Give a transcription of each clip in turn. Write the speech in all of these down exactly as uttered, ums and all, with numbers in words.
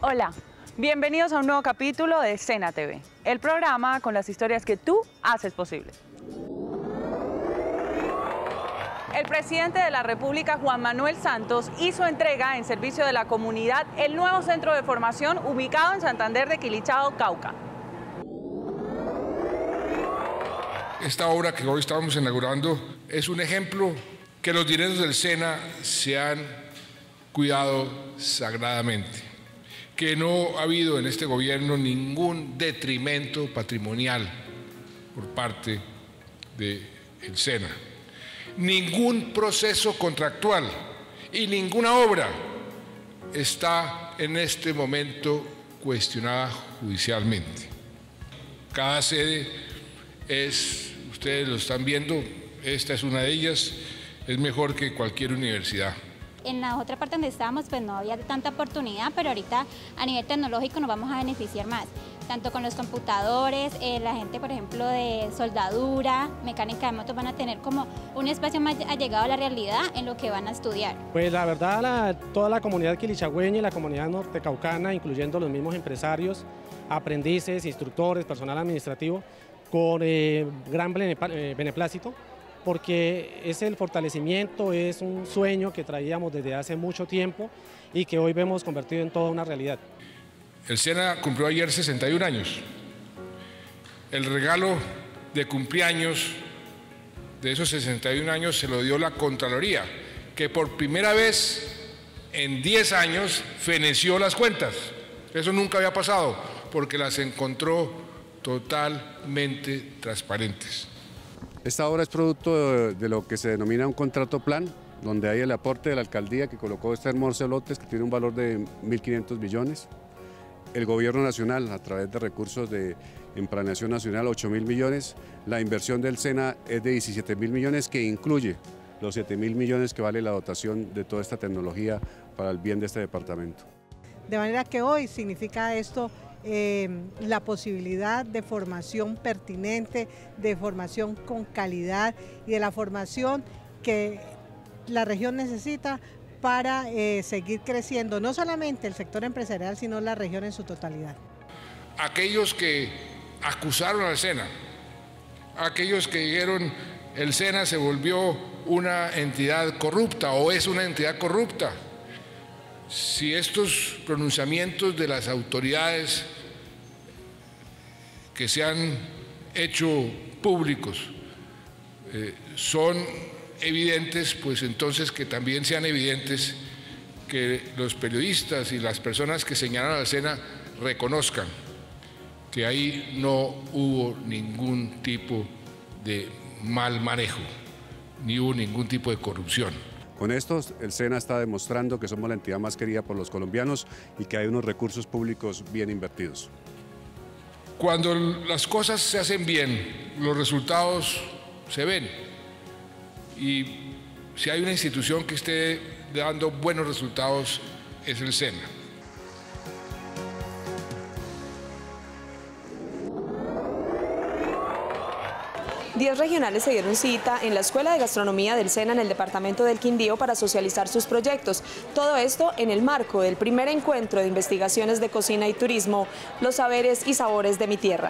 Hola, bienvenidos a un nuevo capítulo de Sena T V, el programa con las historias que tú haces posible. El presidente de la República, Juan Manuel Santos, hizo entrega en servicio de la comunidad el nuevo centro de formación ubicado en Santander de Quilichao, Cauca. Esta obra que hoy estamos inaugurando es un ejemplo que los dineros del SENA se han cuidado sagradamente, que no ha habido en este gobierno ningún detrimento patrimonial por parte del SENA, ningún proceso contractual y ninguna obra está en este momento cuestionada judicialmente. Cada sede es, ustedes lo están viendo, esta es una de ellas, es mejor que cualquier universidad. En la otra parte donde estábamos pues no había tanta oportunidad, pero ahorita a nivel tecnológico nos vamos a beneficiar más, tanto con los computadores, eh, la gente por ejemplo de soldadura, mecánica de motos van a tener como un espacio más allegado a la realidad en lo que van a estudiar. Pues la verdad la, toda la comunidad quilichagüeña y la comunidad nortecaucana, incluyendo los mismos empresarios, aprendices, instructores, personal administrativo, con eh, gran beneplácito, porque es el fortalecimiento, es un sueño que traíamos desde hace mucho tiempo y que hoy vemos convertido en toda una realidad. El SENA cumplió ayer sesenta y un años. El regalo de cumpleaños de esos sesenta y un años se lo dio la Contraloría, que por primera vez en diez años feneció las cuentas. Eso nunca había pasado, porque las encontró totalmente transparentes. Esta obra es producto de, de lo que se denomina un contrato plan, donde hay el aporte de la alcaldía que colocó este hermoso lotes que tiene un valor de mil quinientos millones. El gobierno nacional, a través de recursos de en planeación nacional, ocho mil millones. La inversión del SENA es de diecisiete mil millones, que incluye los siete mil millones que vale la dotación de toda esta tecnología para el bien de este departamento. De manera que hoy significa esto Eh, la posibilidad de formación pertinente, de formación con calidad y de la formación que la región necesita para eh, seguir creciendo, no solamente el sector empresarial, sino la región en su totalidad. Aquellos que acusaron al SENA, aquellos que dijeron el SENA se volvió una entidad corrupta o es una entidad corrupta, si estos pronunciamientos de las autoridades que se han hecho públicos eh, son evidentes, pues entonces que también sean evidentes que los periodistas y las personas que señalan al SENA reconozcan que ahí no hubo ningún tipo de mal manejo, ni hubo ningún tipo de corrupción. Con esto, el SENA está demostrando que somos la entidad más querida por los colombianos y que hay unos recursos públicos bien invertidos. Cuando las cosas se hacen bien, los resultados se ven. Y si hay una institución que esté dando buenos resultados, es el SENA. Diez regionales se dieron cita en la Escuela de Gastronomía del SENA en el departamento del Quindío para socializar sus proyectos. Todo esto en el marco del primer encuentro de investigaciones de cocina y turismo, Los saberes y sabores de mi tierra.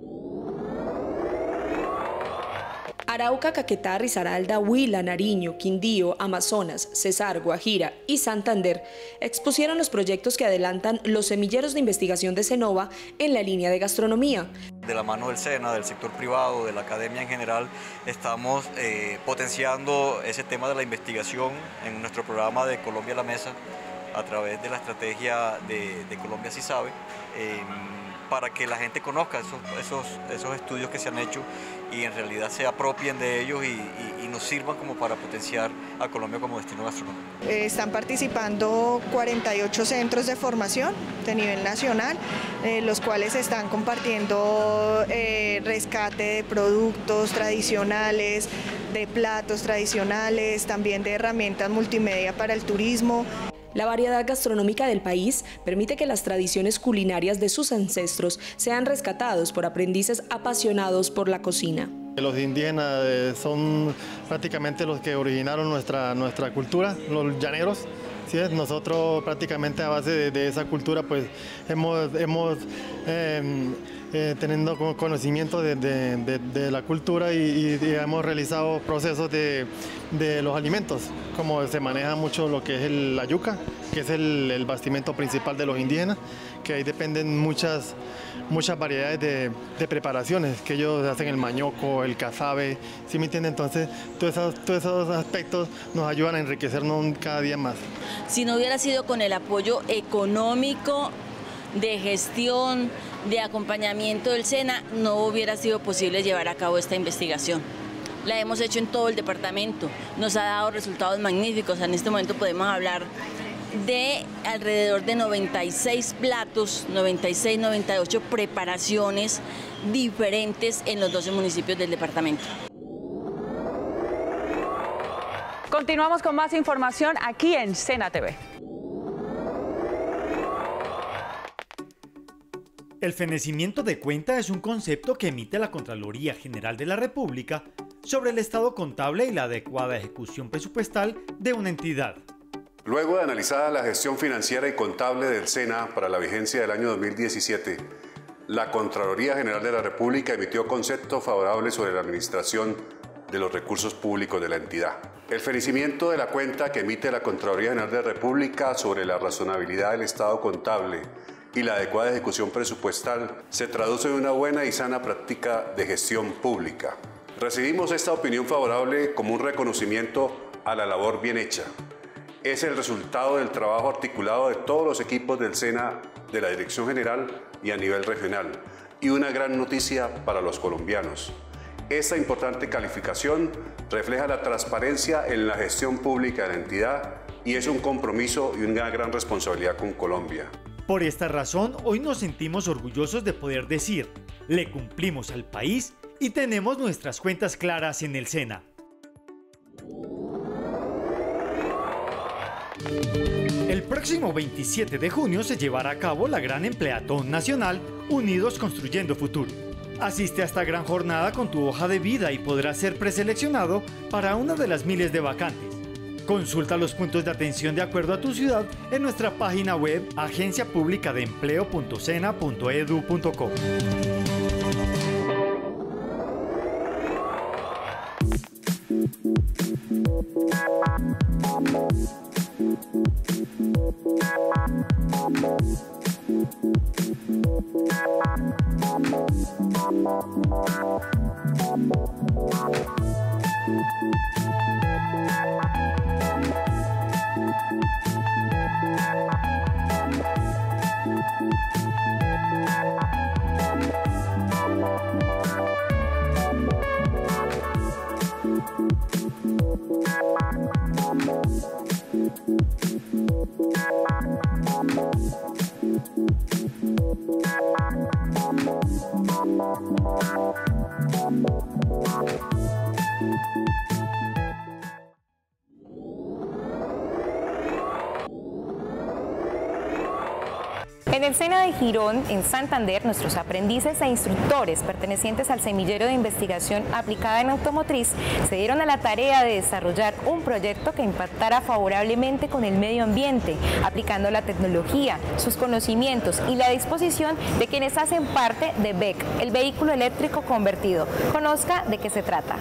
Arauca, Caquetá, Risaralda, Huila, Nariño, Quindío, Amazonas, Cesar, Guajira y Santander expusieron los proyectos que adelantan los semilleros de investigación de Senova en la línea de gastronomía. De la mano del SENA, del sector privado, de la academia en general, estamos eh, potenciando ese tema de la investigación en nuestro programa de Colombia a la Mesa a través de la estrategia de, de Colombia Sí Sabe, eh, para que la gente conozca esos, esos, esos estudios que se han hecho y en realidad se apropien de ellos y, y, y nos sirvan como para potenciar a Colombia como destino gastronómico. Eh, están participando cuarenta y ocho centros de formación de nivel nacional, eh, los cuales están compartiendo eh, rescate de productos tradicionales, de platos tradicionales, también de herramientas multimedia para el turismo. La variedad gastronómica del país permite que las tradiciones culinarias de sus ancestros sean rescatados por aprendices apasionados por la cocina. Los indígenas son prácticamente los que originaron nuestra, nuestra cultura, los llaneros, ¿sí es? Nosotros prácticamente a base de, de esa cultura pues hemos, hemos eh, eh, teniendo conocimiento de, de, de, de la cultura y, y hemos realizado procesos de, de los alimentos, como se maneja mucho lo que es el, la yuca, que es el, el bastimento principal de los indígenas, que ahí dependen muchas, muchas variedades de, de preparaciones, que ellos hacen el mañoco, el cazabe, ¿sí me entienden? Entonces todos esos, todos esos aspectos nos ayudan a enriquecernos cada día más. Si no hubiera sido con el apoyo económico, de gestión, de acompañamiento del SENA, no hubiera sido posible llevar a cabo esta investigación. La hemos hecho en todo el departamento, nos ha dado resultados magníficos. En este momento podemos hablar de alrededor de noventa y seis platos, noventa y seis, noventa y ocho preparaciones diferentes en los doce municipios del departamento. Continuamos con más información aquí en SENA T V. El fenecimiento de cuenta es un concepto que emite la Contraloría General de la República sobre el estado contable y la adecuada ejecución presupuestal de una entidad. Luego de analizada la gestión financiera y contable del SENA para la vigencia del año dos mil diecisiete, la Contraloría General de la República emitió conceptos favorables sobre la administración de los recursos públicos de la entidad. El fenecimiento de la cuenta que emite la Contraloría General de la República sobre la razonabilidad del estado contable y la adecuada ejecución presupuestal se traduce en una buena y sana práctica de gestión pública. Recibimos esta opinión favorable como un reconocimiento a la labor bien hecha. Es el resultado del trabajo articulado de todos los equipos del SENA, de la Dirección General y a nivel regional, y una gran noticia para los colombianos. Esta importante calificación refleja la transparencia en la gestión pública de la entidad y es un compromiso y una gran responsabilidad con Colombia. Por esta razón, hoy nos sentimos orgullosos de poder decir, le cumplimos al país y tenemos nuestras cuentas claras en el SENA. El próximo veintisiete de junio se llevará a cabo la gran empleatón nacional Unidos Construyendo Futuro. Asiste a esta gran jornada con tu hoja de vida y podrás ser preseleccionado para una de las miles de vacantes. Consulta los puntos de atención de acuerdo a tu ciudad en nuestra página web agencia pública de empleo punto sena punto edu punto co. En el SENA de Girón, en Santander, nuestros aprendices e instructores pertenecientes al semillero de investigación aplicada en automotriz se dieron a la tarea de desarrollar un proyecto que impactara favorablemente con el medio ambiente, aplicando la tecnología, sus conocimientos y la disposición de quienes hacen parte de B E C, el vehículo eléctrico convertido. Conozca de qué se trata.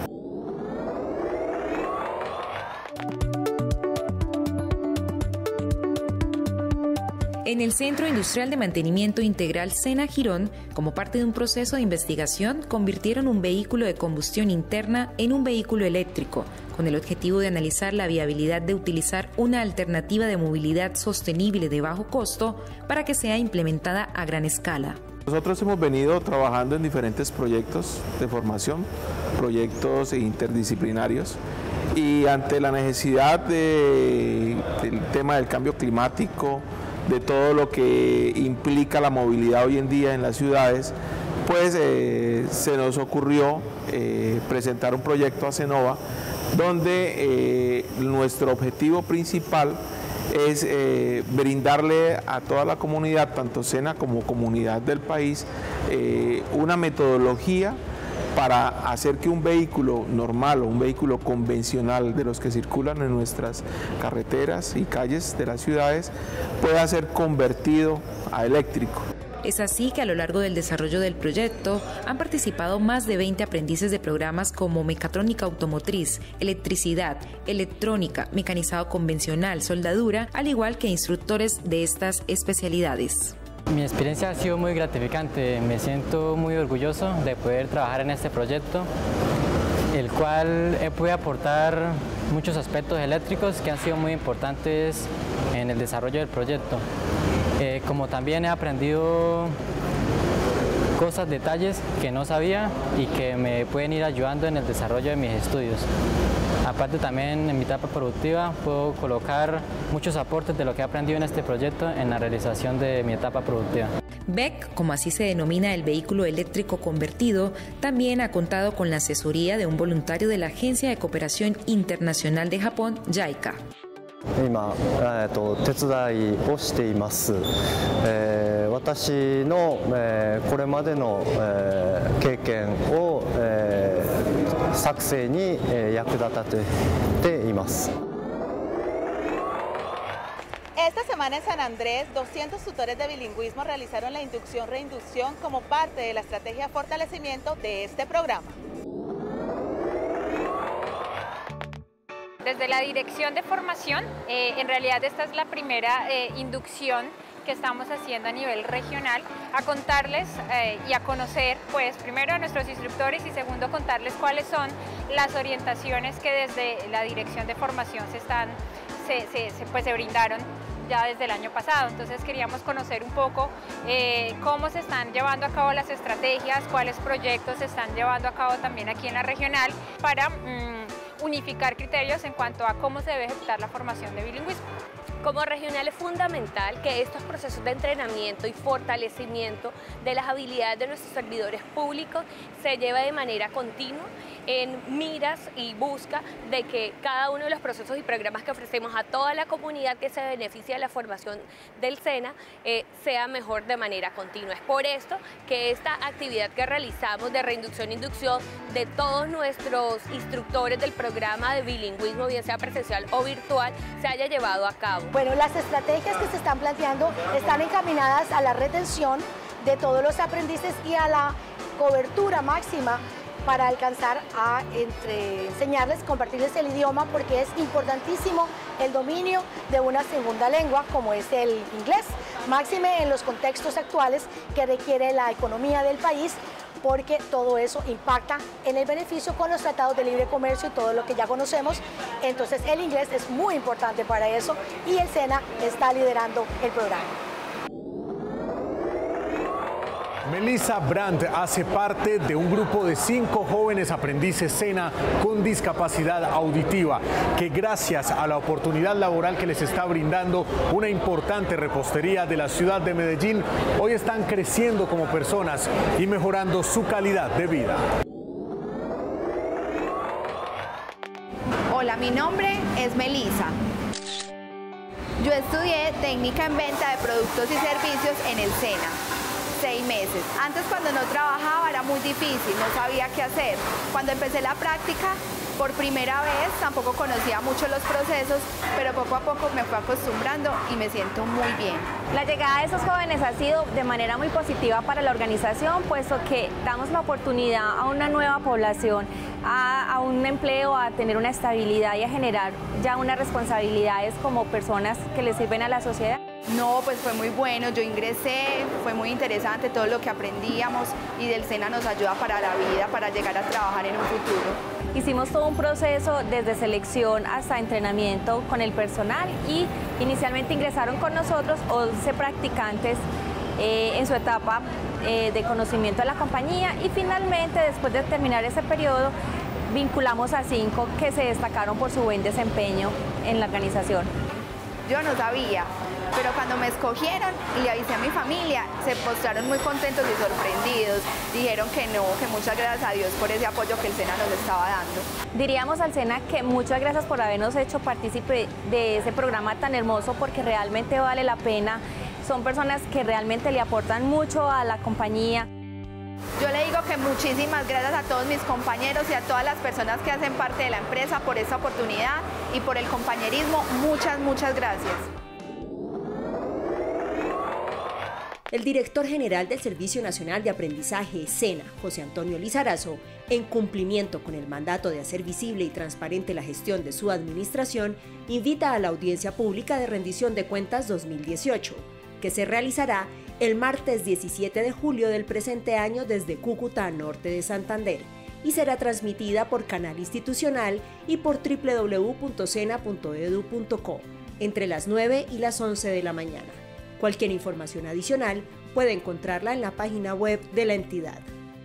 En el Centro Industrial de Mantenimiento Integral SENA Girón, como parte de un proceso de investigación, convirtieron un vehículo de combustión interna en un vehículo eléctrico, con el objetivo de analizar la viabilidad de utilizar una alternativa de movilidad sostenible de bajo costo para que sea implementada a gran escala. Nosotros hemos venido trabajando en diferentes proyectos de formación, proyectos interdisciplinarios, y ante la necesidad de, del tema del cambio climático, de todo lo que implica la movilidad hoy en día en las ciudades, pues eh, se nos ocurrió eh, presentar un proyecto a Cenova donde eh, nuestro objetivo principal es eh, brindarle a toda la comunidad, tanto SENA como comunidad del país, eh, una metodología para hacer que un vehículo normal o un vehículo convencional de los que circulan en nuestras carreteras y calles de las ciudades pueda ser convertido a eléctrico. Es así que a lo largo del desarrollo del proyecto han participado más de veinte aprendices de programas como mecatrónica automotriz, electricidad, electrónica, mecanizado convencional, soldadura, al igual que instructores de estas especialidades. Mi experiencia ha sido muy gratificante, me siento muy orgulloso de poder trabajar en este proyecto, el cual he podido aportar muchos aspectos eléctricos que han sido muy importantes en el desarrollo del proyecto. Eh, como también he aprendido cosas, detalles que no sabía y que me pueden ir ayudando en el desarrollo de mis estudios. Aparte también en mi etapa productiva puedo colocar muchos aportes de lo que he aprendido en este proyecto en la realización de mi etapa productiva. B E C, como así se denomina el vehículo eléctrico convertido, también ha contado con la asesoría de un voluntario de la Agencia de Cooperación Internacional de Japón, JICA. 今、えー、と手伝いをしています、えー、私の、えー、これまでの、えー、経験を、えー、作成に、えー、役立てています。 Esta semana en San Andrés, doscientos tutores de bilingüismo realizaron la inducción-reinducción como parte de la estrategia de fortalecimiento de este programa. Desde la Dirección de Formación, eh, en realidad esta es la primera eh, inducción que estamos haciendo a nivel regional, a contarles eh, y a conocer, pues, primero a nuestros instructores y segundo contarles cuáles son las orientaciones que desde la Dirección de Formación se, están, se, se, se, pues, se brindaron ya desde el año pasado. Entonces queríamos conocer un poco eh, cómo se están llevando a cabo las estrategias, cuáles proyectos se están llevando a cabo también aquí en la regional para mmm, unificar criterios en cuanto a cómo se debe ejecutar la formación de bilingüismo. Como regional es fundamental que estos procesos de entrenamiento y fortalecimiento de las habilidades de nuestros servidores públicos se lleve de manera continua en miras y busca de que cada uno de los procesos y programas que ofrecemos a toda la comunidad que se beneficia de la formación del SENA eh, sea mejor de manera continua. Es por esto que esta actividad que realizamos de reinducción e inducción de todos nuestros instructores del programa de bilingüismo, bien sea presencial o virtual, se haya llevado a cabo. Bueno, las estrategias que se están planteando están encaminadas a la retención de todos los aprendices y a la cobertura máxima para alcanzar a entre, enseñarles, compartirles el idioma, porque es importantísimo el dominio de una segunda lengua como es el inglés, máxime en los contextos actuales que requiere la economía del país, porque todo eso impacta en el beneficio con los tratados de libre comercio y todo lo que ya conocemos. Entonces el inglés es muy importante para eso y el SENA está liderando el programa. Melissa Brandt hace parte de un grupo de cinco jóvenes aprendices SENA con discapacidad auditiva que gracias a la oportunidad laboral que les está brindando una importante repostería de la ciudad de Medellín, hoy están creciendo como personas y mejorando su calidad de vida. Hola, mi nombre es Melissa. Yo estudié técnica en venta de productos y servicios en el SENA. Seis meses. Antes, cuando no trabajaba, era muy difícil, no sabía qué hacer. Cuando empecé la práctica, por primera vez, tampoco conocía mucho los procesos, pero poco a poco me fui acostumbrando y me siento muy bien. La llegada de esos jóvenes ha sido de manera muy positiva para la organización, puesto que damos la oportunidad a una nueva población, a, a un empleo, a tener una estabilidad y a generar ya unas responsabilidades como personas que le sirven a la sociedad. No, pues fue muy bueno, yo ingresé, fue muy interesante todo lo que aprendíamos y del SENA nos ayuda para la vida, para llegar a trabajar en un futuro. Hicimos todo un proceso desde selección hasta entrenamiento con el personal y inicialmente ingresaron con nosotros once practicantes eh, en su etapa eh, de conocimiento de la compañía y finalmente después de terminar ese periodo vinculamos a cinco que se destacaron por su buen desempeño en la organización. Yo no sabía, pero cuando me escogieron y le avisé a mi familia, se mostraron muy contentos y sorprendidos. Dijeron que no, que muchas gracias a Dios por ese apoyo que el SENA nos estaba dando. Diríamos al SENA que muchas gracias por habernos hecho partícipe de ese programa tan hermoso, porque realmente vale la pena. Son personas que realmente le aportan mucho a la compañía. Yo le digo que muchísimas gracias a todos mis compañeros y a todas las personas que hacen parte de la empresa por esta oportunidad y por el compañerismo. Muchas, muchas gracias. El director general del Servicio Nacional de Aprendizaje, SENA, José Antonio Lizarazo, en cumplimiento con el mandato de hacer visible y transparente la gestión de su administración, invita a la audiencia pública de rendición de cuentas dos mil dieciocho, que se realizará el martes diecisiete de julio del presente año desde Cúcuta, norte de Santander, y será transmitida por canal institucional y por doble u doble u doble u punto sena punto edu punto co entre las nueve y las once de la mañana. Cualquier información adicional puede encontrarla en la página web de la entidad.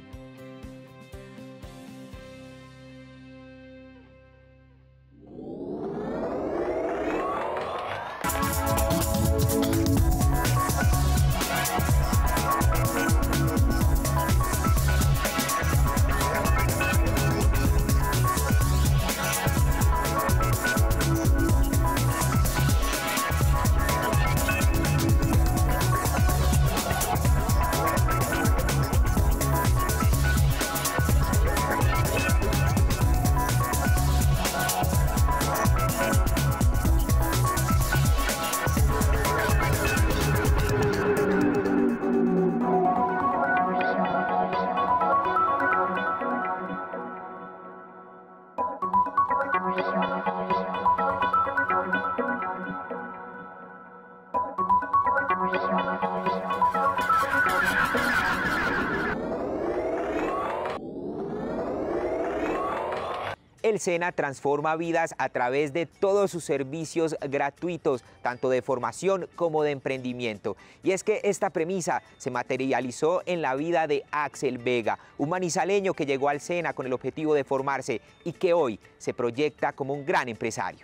El SENA transforma vidas a través de todos sus servicios gratuitos, tanto de formación como de emprendimiento. Y es que esta premisa se materializó en la vida de Axel Vega, un manizaleño que llegó al SENA con el objetivo de formarse y que hoy se proyecta como un gran empresario.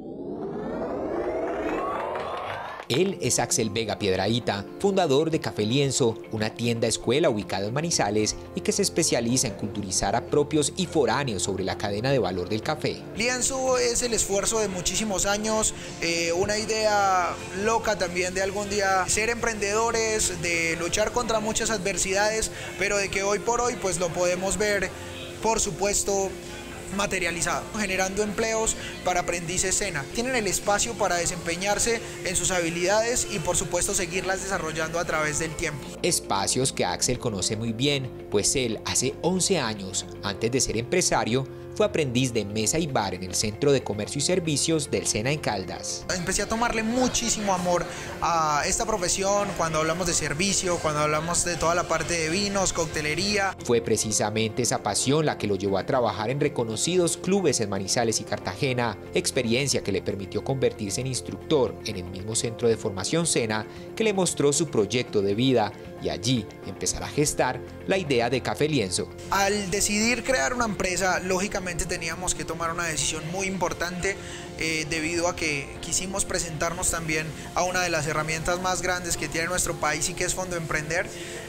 Él es Axel Vega Piedrahita, fundador de Café Lienzo, una tienda escuela ubicada en Manizales y que se especializa en culturizar a propios y foráneos sobre la cadena de valor del café. Lienzo es el esfuerzo de muchísimos años, eh, una idea loca también de algún día ser emprendedores, de luchar contra muchas adversidades, pero de que hoy por hoy pues lo podemos ver, por supuesto, materializado, generando empleos para aprendices SENA. Tienen el espacio para desempeñarse en sus habilidades y por supuesto seguirlas desarrollando a través del tiempo. Espacios que Axel conoce muy bien, pues él hace once años, antes de ser empresario, fue aprendiz de mesa y bar en el Centro de Comercio y Servicios del SENA en Caldas. Empecé a tomarle muchísimo amor a esta profesión cuando hablamos de servicio, cuando hablamos de toda la parte de vinos, coctelería. Fue precisamente esa pasión la que lo llevó a trabajar en reconocidos clubes en Manizales y Cartagena, experiencia que le permitió convertirse en instructor en el mismo centro de formación SENA que le mostró su proyecto de vida y allí empezar a gestar la idea de Café Lienzo. Al decidir crear una empresa, lógicamente teníamos que tomar una decisión muy importante eh, debido a que quisimos presentarnos también a una de las herramientas más grandes que tiene nuestro país y que es Fondo Emprender.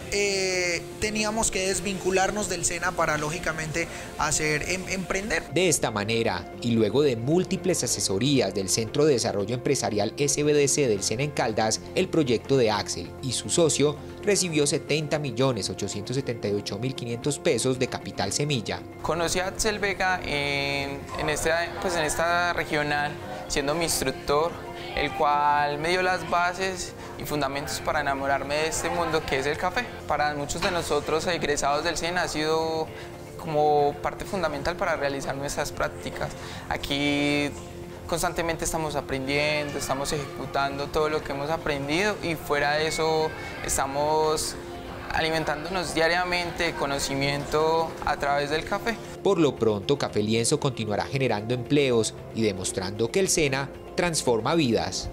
Eh, teníamos que desvincularnos del SENA para lógicamente hacer em, emprender. De esta manera, y luego de múltiples asesorías del Centro de Desarrollo Empresarial S B D C del SENA en Caldas, el proyecto de Axel y su socio recibió setenta millones ochocientos setenta y ocho mil quinientos pesos de capital semilla. Conocí a Axel Vega en, en, esta, pues en esta regional siendo mi instructor, el cual me dio las bases y fundamentos para enamorarme de este mundo que es el café. Para muchos de nosotros egresados del SENA ha sido como parte fundamental para realizar nuestras prácticas. Aquí constantemente estamos aprendiendo, estamos ejecutando todo lo que hemos aprendido y fuera de eso estamos alimentándonos diariamente de conocimiento a través del café. Por lo pronto, Café Lienzo continuará generando empleos y demostrando que el SENA transforma vidas.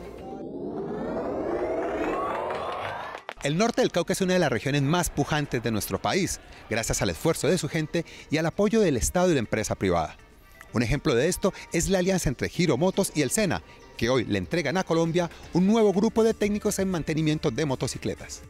El norte del Cauca es una de las regiones más pujantes de nuestro país, gracias al esfuerzo de su gente y al apoyo del Estado y la empresa privada. Un ejemplo de esto es la alianza entre Giro Motos y el SENA, que hoy le entregan a Colombia un nuevo grupo de técnicos en mantenimiento de motocicletas.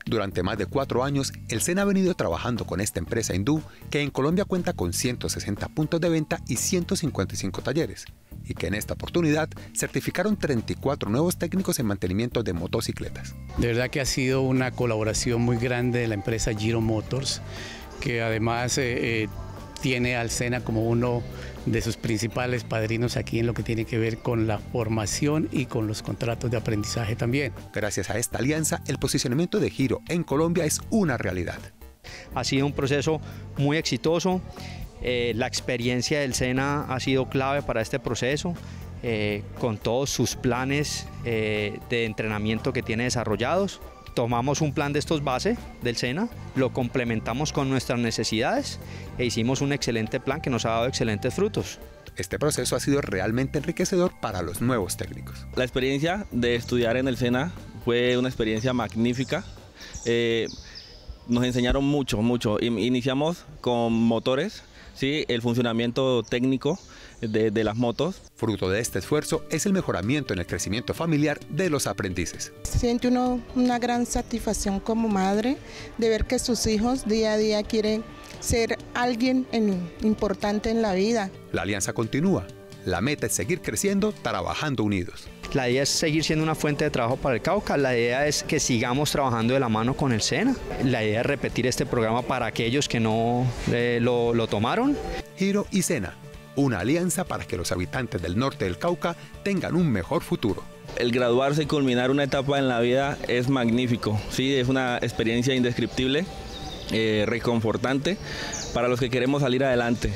Durante más de cuatro años, el SENA ha venido trabajando con esta empresa hindú que en Colombia cuenta con ciento sesenta puntos de venta y ciento cincuenta y cinco talleres, y que en esta oportunidad certificaron treinta y cuatro nuevos técnicos en mantenimiento de motocicletas. De verdad que ha sido una colaboración muy grande de la empresa Giro Motors, que además eh, eh, tiene al SENA como uno de sus principales padrinos aquí en lo que tiene que ver con la formación y con los contratos de aprendizaje también. Gracias a esta alianza, el posicionamiento de Giro en Colombia es una realidad. Ha sido un proceso muy exitoso, eh, la experiencia del SENA ha sido clave para este proceso, eh, con todos sus planes eh, de entrenamiento que tiene desarrollados. Tomamos un plan de estos base del SENA, lo complementamos con nuestras necesidades e hicimos un excelente plan que nos ha dado excelentes frutos. Este proceso ha sido realmente enriquecedor para los nuevos técnicos. La experiencia de estudiar en el SENA fue una experiencia magnífica. Eh, nos enseñaron mucho, mucho. Iniciamos con motores, ¿sí? El funcionamiento técnico de, de las motos. Fruto de este esfuerzo es el mejoramiento en el crecimiento familiar de los aprendices. Siente uno una gran satisfacción como madre de ver que sus hijos día a día quieren ser alguien en, importante en la vida. La alianza continúa. La meta es seguir creciendo, trabajando unidos. La idea es seguir siendo una fuente de trabajo para el Cauca, la idea es que sigamos trabajando de la mano con el SENA. La idea es repetir este programa para aquellos que no eh, lo, lo tomaron. Giro y SENA, una alianza para que los habitantes del norte del Cauca tengan un mejor futuro. El graduarse y culminar una etapa en la vida es magnífico, sí, es una experiencia indescriptible, eh, reconfortante para los que queremos salir adelante.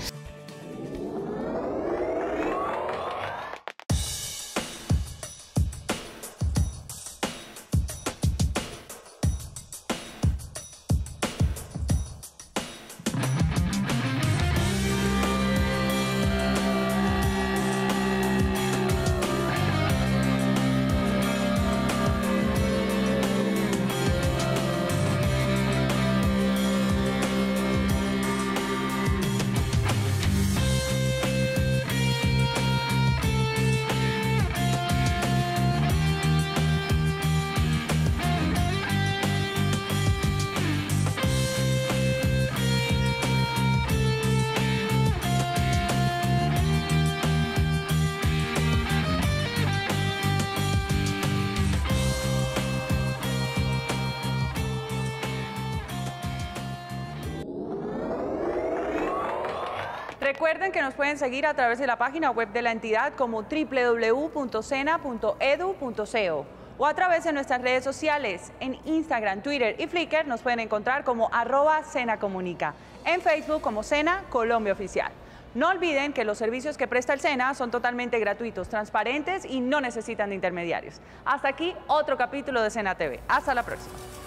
Recuerden que nos pueden seguir a través de la página web de la entidad como w w w punto sena punto edu punto co o a través de nuestras redes sociales. En Instagram, Twitter y Flickr nos pueden encontrar como arroba Sena Comunica, en Facebook como Sena Colombia Oficial. No olviden que los servicios que presta el SENA son totalmente gratuitos, transparentes y no necesitan de intermediarios. Hasta aquí otro capítulo de Sena T V. Hasta la próxima.